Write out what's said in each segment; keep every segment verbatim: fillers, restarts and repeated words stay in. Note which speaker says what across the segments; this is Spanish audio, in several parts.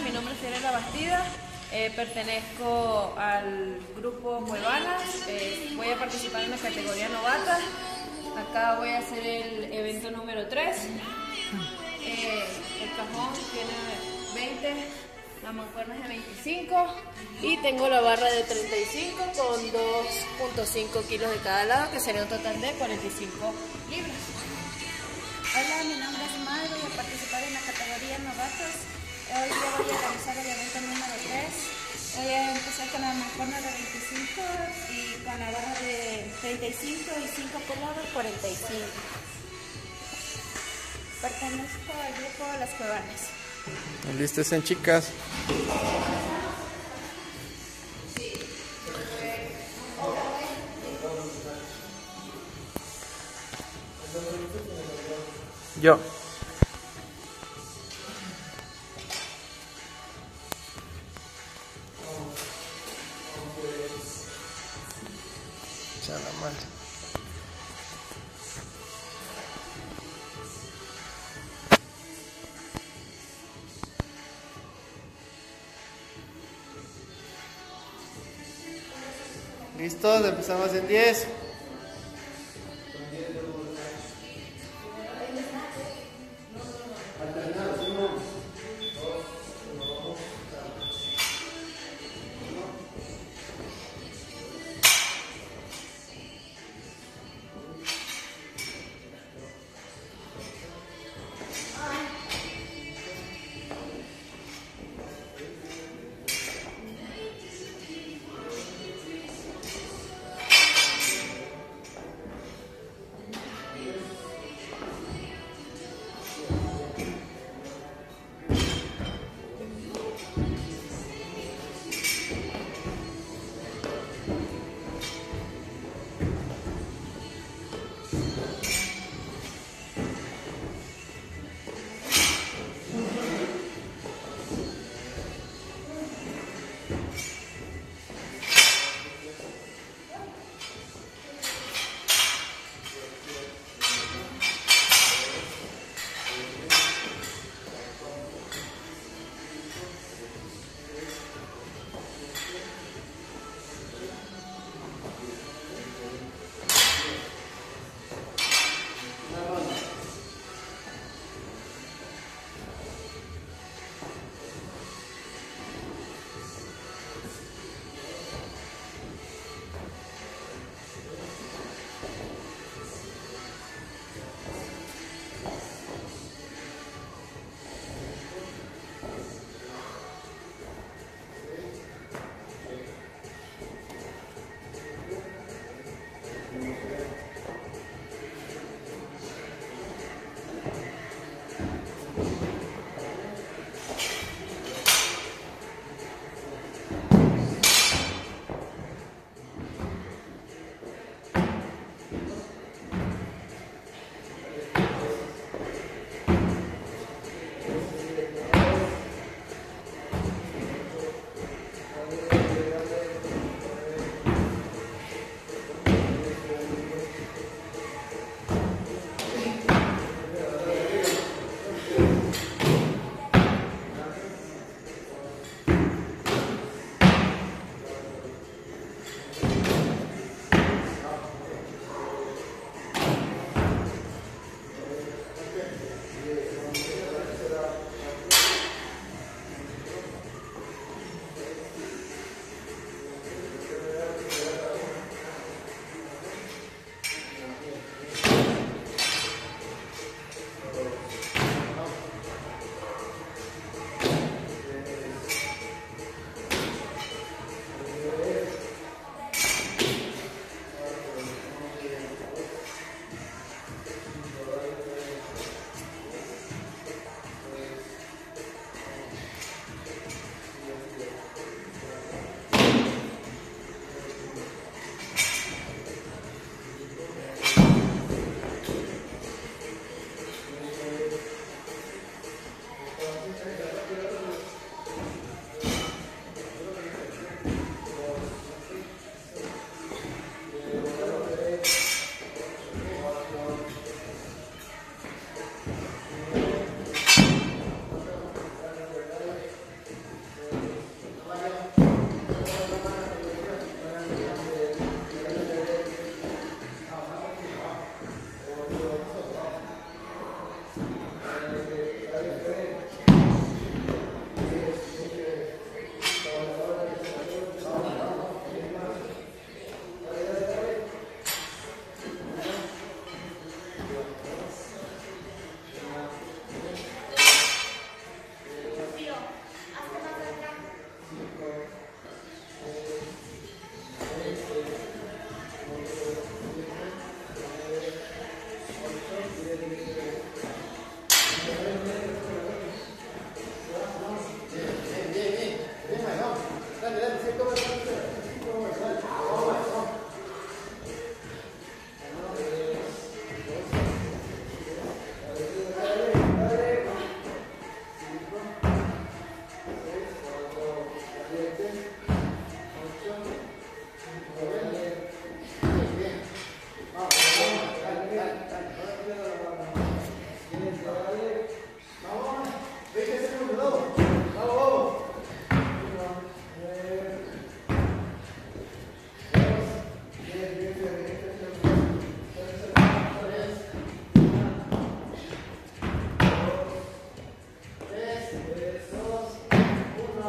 Speaker 1: mi nombre es Fiorella Bastida, eh, pertenezco al grupo Cuevanas, eh, voy a participar en la categoría novata. Acá voy a hacer el evento número tres. Eh, el cajón tiene veinte, la mancuerna es de veinticinco y tengo la barra de treinta y cinco con dos punto cinco kilos de cada lado, que sería un total de cuarenta y cinco libras.
Speaker 2: Hola, mi nombre es Mar, voy a participar en la categoría novatos. Hoy yo voy a realizar el evento número tres. Voy a empezar con la mancuerna de veinticinco y con la barra de treinta y cinco y cinco por lado, cuarenta y cinco. Pertenezco al grupo Las Cuevanas.
Speaker 3: Alístense, chicas. Yo. Chala mal. ¿Listos? Empezamos en diez.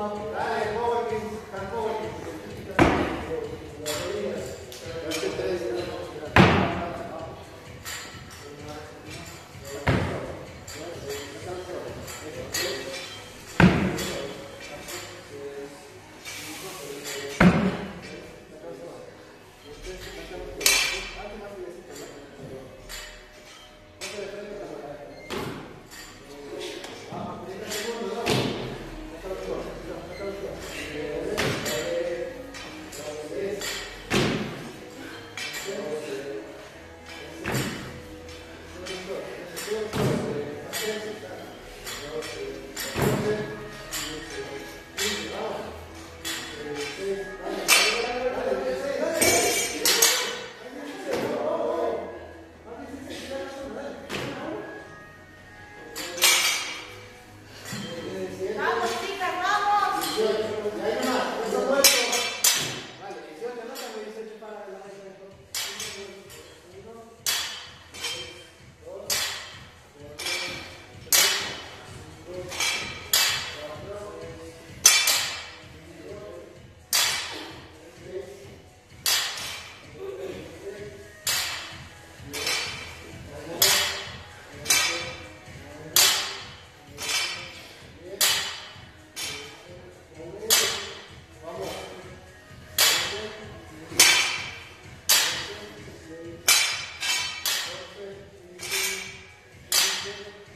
Speaker 3: Gracias.